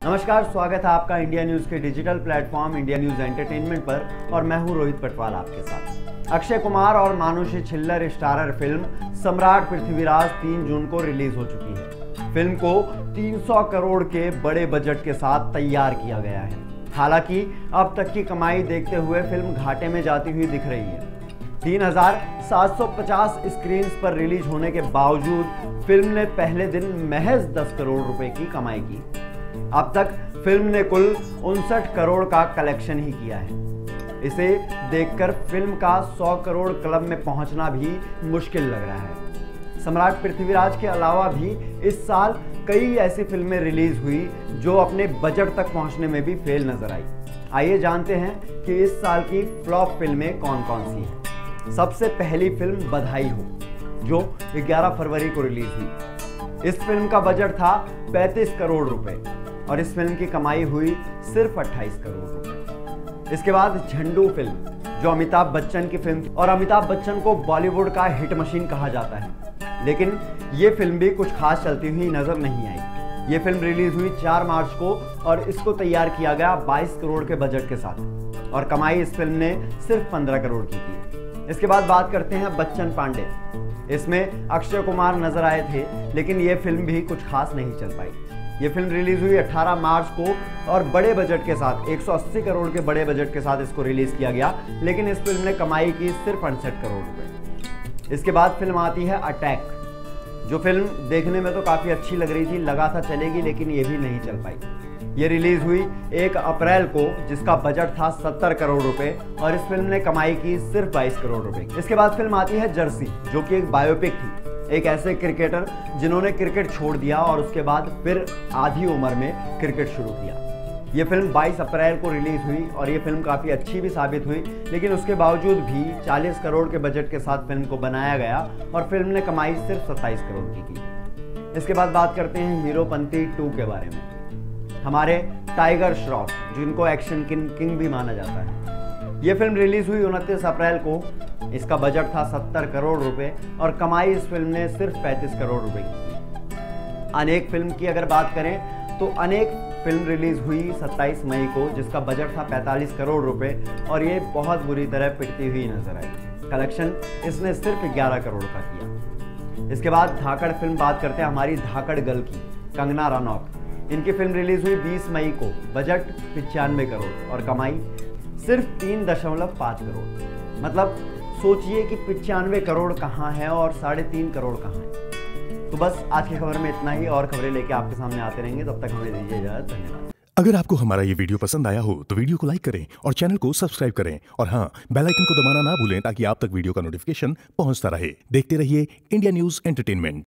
नमस्कार, स्वागत है आपका इंडिया न्यूज़ के digital platform India News entertainment पर और मैं हूं रोहित पटवाल आपके साथ। अक्षय कुमार और मानुषी छिल्लर स्टारर फिल्म सम्राट पृथ्वीराज 3 जून को रिलीज हो चुकी है। फिल्म को 300 करोड़ के बड़े बजट के साथ तैयार किया गया है। हालांकि अब तक की कमाई देखते हुए फिल्म घाटे में जाती हुई दिख रही है। 3750 स्क्रीन्स पर रिलीज होने के बावजूद फिल्म ने पहले दिन महज 10 करोड़ रुपए की कमाई की। अब तक फिल्म ने कुल 59 करोड़ का कलेक्शन ही किया है। इसे देखकर फिल्म का 100 करोड़ क्लब में पहुंचना भी मुश्किल लग रहा है। सम्राट पृथ्वीराज के अलावा भी इस साल कई ऐसी फिल्में रिलीज हुई जो अपने बजट तक पहुंचने में भी फेल नजर आई। आइए जानते हैं कि इस साल की फ्लॉप फिल्में कौन कौन सी हैं। सबसे पहली फिल्म बधाई हो, जो 11 फरवरी को रिलीज हुई। इस फिल्म का बजट था 35 करोड़ रुपए और इस फिल्म की कमाई हुई सिर्फ 28 करोड़ रुपए। इसके बाद झंडू फिल्म, जो अमिताभ बच्चन की फिल्म थी और अमिताभ बच्चन को बॉलीवुड का हिट मशीन कहा जाता है, लेकिन ये फिल्म भी कुछ खास चलती हुई नजर नहीं आई। ये फिल्म रिलीज हुई 4 मार्च को और इसको तैयार किया गया 22 करोड़ के बजट के साथ और कमाई इस फिल्म ने सिर्फ 15 करोड़ की थी। इसके बाद बात करते हैं बच्चन पांडे। इसमें अक्षय कुमार नजर आए थे, लेकिन ये फिल्म भी कुछ खास नहीं चल पाई। ये फिल्म रिलीज हुई 18 मार्च को और बड़े बजट के साथ 180 करोड़ के बड़े बजट के साथ इसको रिलीज किया गया, लेकिन इस फिल्म ने कमाई की सिर्फ 68 करोड़ रुपए। इसके बाद फिल्म आती है अटैक, जो फिल्म देखने में तो काफी अच्छी लग रही थी, लगा था चलेगी, लेकिन ये भी नहीं चल पाई। ये रिलीज हुई 1 अप्रैल को, जिसका बजट था 70 करोड़ रुपए और इस फिल्म ने कमाई की सिर्फ 22 करोड़ रुपए। इसके बाद फिल्म आती है जर्सी, जो कि एक बायोपिक थी, एक ऐसे क्रिकेटर जिन्होंने क्रिकेट छोड़ दिया और उसके बाद फिर आधी उम्र में क्रिकेट शुरू किया। ये फिल्म 22 अप्रैल को रिलीज हुई और ये फिल्म काफ़ी अच्छी भी साबित हुई, लेकिन उसके बावजूद भी 40 करोड़ के बजट के साथ फिल्म को बनाया गया और फिल्म ने कमाई सिर्फ 27 करोड़ की। इसके बाद बात करते हैं हीरोपंती 2 के बारे में। हमारे टाइगर श्रॉफ, जिनको एक्शन किंग भी माना जाता है। ये फिल्म रिलीज हुई 29 अप्रैल को। इसका बजट था 70 करोड़ रुपए और कमाई इस फिल्म ने सिर्फ 35 करोड़ रुपए की। अनेक फिल्म की अगर बात करें तो अनेक फिल्म रिलीज हुई 27 मई को, जिसका बजट था 45 करोड़ रुपए और ये बहुत बुरी तरह पिटती हुई नजर आई। कलेक्शन इसने सिर्फ 11 करोड़ का किया। इसके बाद धाकड़ फिल्म बात करते हैं हमारी धाकड़ गर्ल की, कंगना रनौत। इनकी फिल्म रिलीज हुई 20 मई को, बजट 95 करोड़ और कमाई सिर्फ 3.5 करोड़। मतलब सोचिए कि 95 करोड़ कहाँ है और 3.5 करोड़ कहाँ है। तो बस आज की खबर में इतना ही, और खबरें लेके आपके सामने आते रहेंगे। तब तक हमें दीजिए इजाजत। धन्यवाद। अगर आपको हमारा ये वीडियो पसंद आया हो तो वीडियो को लाइक करें और चैनल को सब्सक्राइब करें और हाँ, बेल आइकन को दबाना ना भूलें ताकि आप तक वीडियो का नोटिफिकेशन पहुंचता रहे। देखते रहिए इंडिया न्यूज़ एंटरटेनमेंट।